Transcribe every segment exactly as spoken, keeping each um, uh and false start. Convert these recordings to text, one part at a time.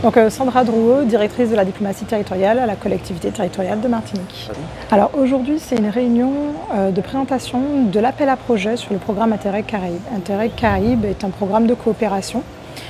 Donc euh, Sandra Drouot, directrice de la diplomatie territoriale à la collectivité territoriale de Martinique. Alors aujourd'hui, c'est une réunion euh, de présentation de l'appel à projet sur le programme Interreg Caraïbes. Interreg Caraïbes est un programme de coopération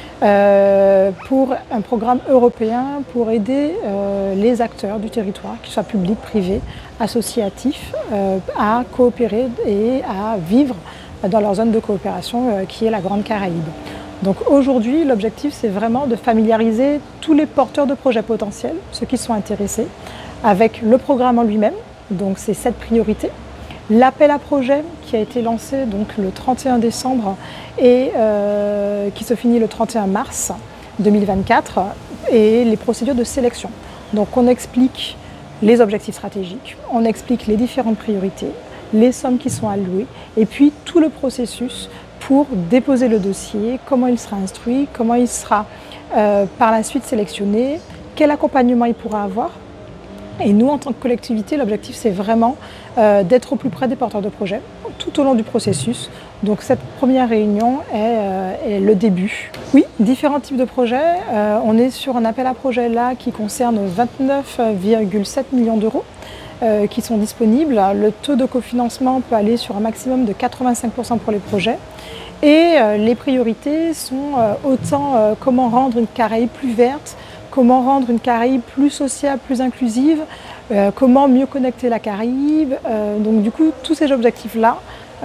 euh, pour un programme européen pour aider euh, les acteurs du territoire, qu'ils soient publics, privés, associatifs, euh, à coopérer et à vivre dans leur zone de coopération euh, qui est la Grande Caraïbe. Donc aujourd'hui, l'objectif, c'est vraiment de familiariser tous les porteurs de projets potentiels, ceux qui sont intéressés, avec le programme en lui-même, donc c'est cette priorité, l'appel à projet qui a été lancé donc, le trente et un décembre et euh, qui se finit le trente et un mars deux mille vingt-quatre, et les procédures de sélection. Donc on explique les objectifs stratégiques, on explique les différentes priorités, les sommes qui sont allouées, et puis tout le processus pour déposer le dossier, comment il sera instruit, comment il sera euh, par la suite sélectionné, quel accompagnement il pourra avoir. Et nous, en tant que collectivité, l'objectif, c'est vraiment euh, d'être au plus près des porteurs de projets tout au long du processus. Donc cette première réunion est, euh, est le début. Oui, différents types de projets. Euh, on est sur un appel à projet là qui concerne vingt-neuf virgule sept millions d'euros. Euh, qui sont disponibles. Le taux de cofinancement peut aller sur un maximum de quatre-vingt-cinq pour cent pour les projets. Et euh, les priorités sont euh, autant euh, comment rendre une Caraïbe plus verte, comment rendre une Caraïbe plus sociale, plus inclusive, euh, comment mieux connecter la Caraïbe. Euh, donc du coup, tous ces objectifs-là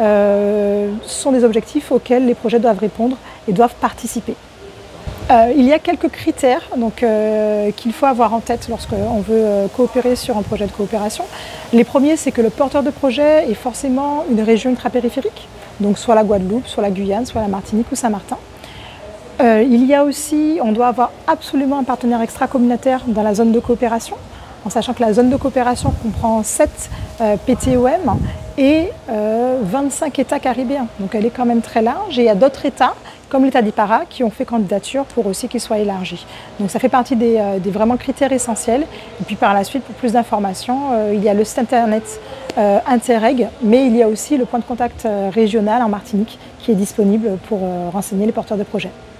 euh, sont des objectifs auxquels les projets doivent répondre et doivent participer. Euh, il y a quelques critères euh, qu'il faut avoir en tête lorsqu'on veut euh, coopérer sur un projet de coopération. Les premiers, c'est que le porteur de projet est forcément une région ultrapériphérique, donc soit la Guadeloupe, soit la Guyane, soit la Martinique ou Saint-Martin. Euh, il y a aussi, on doit avoir absolument un partenaire extracommunautaire dans la zone de coopération, en sachant que la zone de coopération comprend sept euh, P T O M et euh, vingt-cinq États caribéens. Donc elle est quand même très large, et il y a d'autres États, comme l'État d'Ipara, qui ont fait candidature pour aussi qu'il soit élargi. Donc ça fait partie des, euh, des vraiment critères essentiels. Et puis par la suite, pour plus d'informations, euh, il y a le site internet euh, Interreg, mais il y a aussi le point de contact euh, régional en Martinique qui est disponible pour euh, renseigner les porteurs de projets.